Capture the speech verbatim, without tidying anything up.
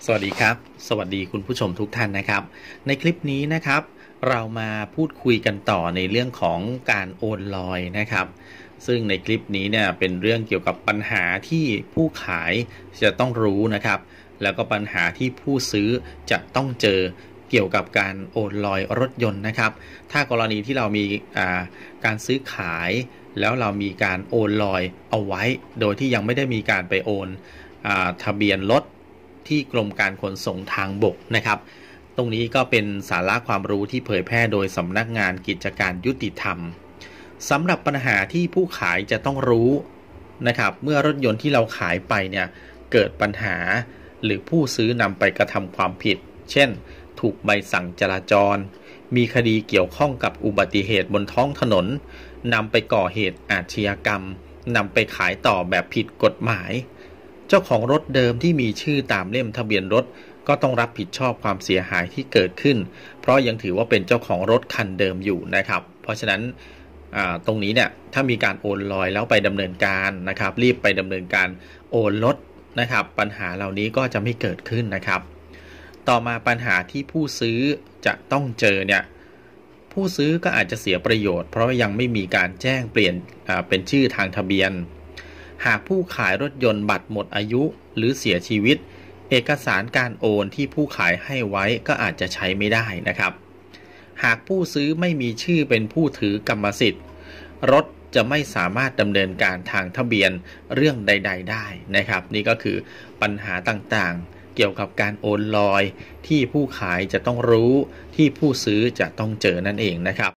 สวัสดีครับสวัสดีคุณผู้ชมทุกท่านนะครับในคลิปนี้นะครับเรามาพูดคุยกันต่อในเรื่องของการโอนลอยนะครับซึ่งในคลิปนี้เนี่ยเป็นเรื่องเกี่ยวกับปัญหาที่ผู้ขายจะต้องรู้นะครับแล้วก็ปัญหาที่ผู้ซื้อจะต้องเจอเกี่ยวกับการโอนลอยรถยนต์นะครับถ้ากรณีที่เรามีการซื้อขายแล้วเรามีการโอนลอยเอาไว้โดยที่ยังไม่ได้มีการไปโอนทะเบียนรถที่กรมการขนส่งทางบกนะครับตรงนี้ก็เป็นสาระความรู้ที่เผยแพร่โดยสำนักงานกิจการยุติธรรมสำหรับปัญหาที่ผู้ขายจะต้องรู้นะครับเมื่อรถยนต์ที่เราขายไปเนี่ยเกิดปัญหาหรือผู้ซื้อนำไปกระทำความผิดเช่นถูกใบสั่งจราจรมีคดีเกี่ยวข้องกับอุบัติเหตุบนท้องถนนนำไปก่อเหตุอาชญากรรมนำไปขายต่อแบบผิดกฎหมายเจ้าของรถเดิมที่มีชื่อตามเล่มทะเบียนรถก็ต้องรับผิดชอบความเสียหายที่เกิดขึ้นเพราะยังถือว่าเป็นเจ้าของรถคันเดิมอยู่นะครับเพราะฉะนั้นตรงนี้เนี่ยถ้ามีการโอนลอยแล้วไปดำเนินการนะครับรีบไปดำเนินการโอนรถนะครับปัญหาเหล่านี้ก็จะไม่เกิดขึ้นนะครับต่อมาปัญหาที่ผู้ซื้อจะต้องเจอเนี่ยผู้ซื้อก็อาจจะเสียประโยชน์เพราะยังไม่มีการแจ้งเปลี่ยนเป็นชื่อทางทะเบียนหากผู้ขายรถยนต์บัตรหมดอายุหรือเสียชีวิตเอกสารการโอนที่ผู้ขายให้ไว้ก็อาจจะใช้ไม่ได้นะครับหากผู้ซื้อไม่มีชื่อเป็นผู้ถือกรรมสิทธิ์รถจะไม่สามารถดำเนินการทางทะเบียนเรื่องใดๆได้นะครับนี่ก็คือปัญหาต่างๆเกี่ยวกับการโอนลอยที่ผู้ขายจะต้องรู้ที่ผู้ซื้อจะต้องเจอนั่นเองนะครับ